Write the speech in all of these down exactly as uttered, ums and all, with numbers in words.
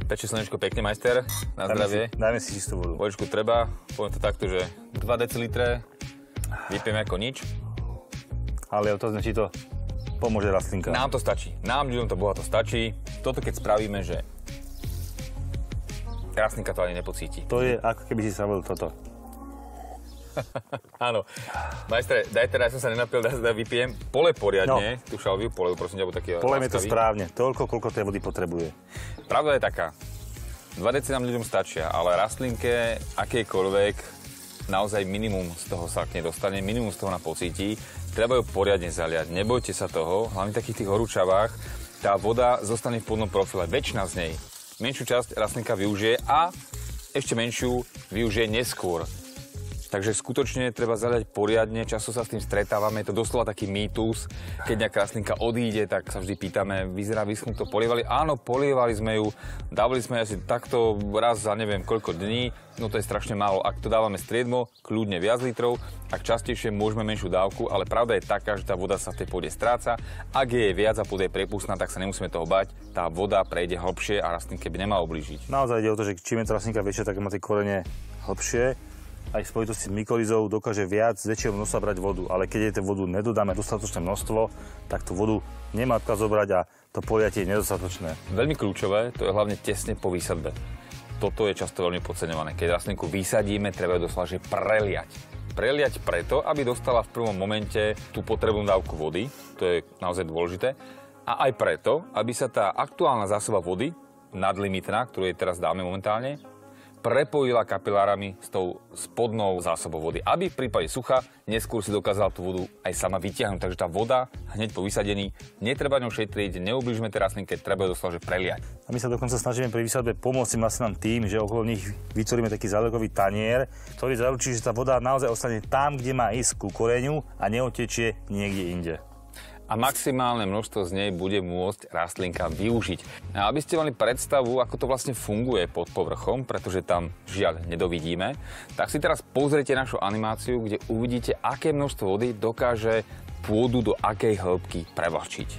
Peče slnečko pekne, majster. Na zdravie. Dajme si čistú vodu. Vodičku treba. Poviem to takto, že dva decilitre. Vypijeme ako nič. Ale otázne, či to pomôže rastlinka. Nám to stačí. Nám, ľuďom to bohato stačí. Toto keď spravíme, že rastlinka to ani nepocíti. To je ako keby si sa volil toto. Áno. Majstre, daj teda, ja som sa nenapil, daj, daj vypijem. Pole poriadne, no. Tu šalviu, pole, prosím ťa, bo taký Polejme to správne, toľko, koľko tej vody potrebuje. Pravda je taká, dva deci nám ľuďom stačia, ale rastlinke, akejkoľvek, naozaj minimum z toho sa k nej dostane, minimum z toho na pocíti. Treba ju poriadne zaliať, nebojte sa toho, hlavne v takých tých horúčavách, tá voda zostane v pôdnom profile, väčšina z nej. Menšiu časť rastlinka využije a ešte menšiu využije neskôr. Takže skutočne treba zaliať poriadne, často sa s tým stretávame, je to doslova taký mýtus. Keď nejaká rastlinka odíde, tak sa vždy pýtame, vyzerá vyschnuto, polievali? Áno, polievali sme ju, dávali sme asi takto raz za neviem koľko dní, no to je strašne málo. Ak to dávame striedmo, kľudne viac litrov, ak častejšie môžeme menšiu dávku, ale pravda je taká, že tá voda sa v tej pôde stráca. Ak je viac a pôda je prepustná, tak sa nemusíme toho bať, tá voda prejde hlbšie a rastlinke by nemala ublížiť. Naozaj ide o to, že čím je tá rastlinka väčšia, tak má tie korene hlbšie. Aj v spojitosti s mykolizou dokáže viac z väčšieho množstva brať vodu, ale keď jej tú vodu nedodáme dostatočné množstvo, tak tú vodu nemá odkiaľ zobrať a to poliatie je nedostatočné. Veľmi kľúčové, to je hlavne tesne po výsadbe. Toto je často veľmi podceňované. Keď rastlinku vysadíme, treba ju doslova že preliať. Preliať preto, aby dostala v prvom momente tú potrebnú dávku vody, to je naozaj dôležité, a aj preto, aby sa tá aktuálna zásoba vody, nadlimitná, ktorú jej teraz dáme momentálne, prepojila kapilárami s tou spodnou zásobou vody, aby v prípade sucha neskôr si dokázala tú vodu aj sama vytiahnuť. Takže tá voda hneď po vysadení, netreba ňou šetriť, neublížime tej rastlinke, treba ju doslova že preliať. A my sa dokonca snažíme pri výsadbe pomôcť rastlinám tým, že okolo nich vytvoríme taký zálekový tanier, ktorý zaručí, že tá voda naozaj ostane tam, kde má ísť ku koreňu a neotečie niekde inde. A maximálne množstvo z nej bude môcť rastlinka využiť. A aby ste mali predstavu, ako to vlastne funguje pod povrchom, pretože tam žiaľ nedovidíme, tak si teraz pozrite našu animáciu, kde uvidíte, aké množstvo vody dokáže pôdu do akej hĺbky prevlhčiť.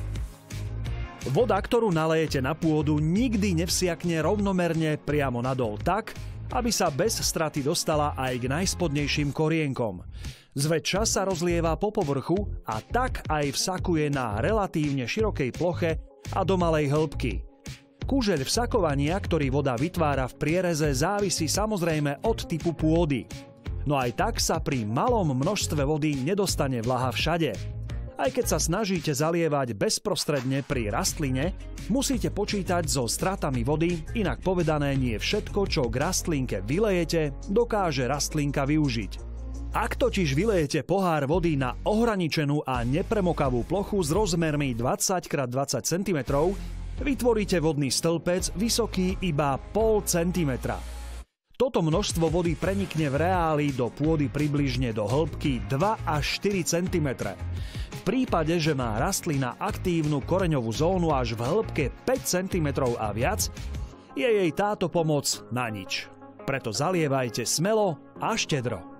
Voda, ktorú nalejete na pôdu, nikdy nevsiakne rovnomerne priamo nadol tak, aby sa bez straty dostala aj k najspodnejším korienkom. Zväčša sa rozlieva po povrchu a tak aj vsakuje na relatívne širokej ploche a do malej hĺbky. Kužeľ vsakovania, ktorý voda vytvára v priereze, závisí samozrejme od typu pôdy. No aj tak sa pri malom množstve vody nedostane vlaha všade. Aj keď sa snažíte zalievať bezprostredne pri rastline, musíte počítať so stratami vody, inak povedané, nie všetko, čo k rastlinke vylejete, dokáže rastlinka využiť. Ak totiž vylejete pohár vody na ohraničenú a nepremokavú plochu s rozmermi dvadsať krát dvadsať centimetrov, vytvoríte vodný stĺpec vysoký iba pol centimetra. Toto množstvo vody prenikne v reáli do pôdy približne do hĺbky dva až štyri centimetre. V prípade, že má rastlina aktívnu koreňovú zónu až v hĺbke päť centimetrov a viac, je jej táto pomoc na nič. Preto zalievajte smelo a štedro.